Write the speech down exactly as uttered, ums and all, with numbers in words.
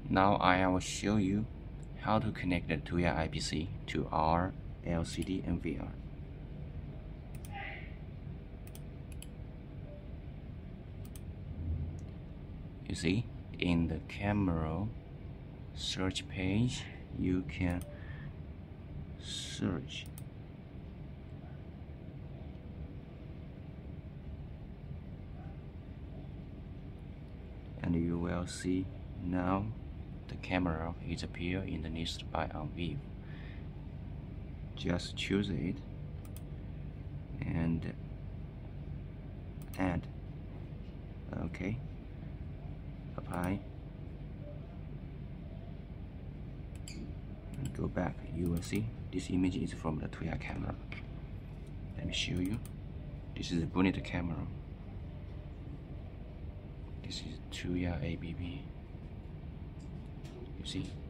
Now I will show you how to connect the tuya I P C to our L C D N V R. You see, in the camera search page, you can search and you will see now the camera is appear in the list by on view. Just choose it and add. Okay. Apply. And go back. You will see this image is from the tuya camera. Let me show you. This is the bonnet camera. This is tuya A B B. You see?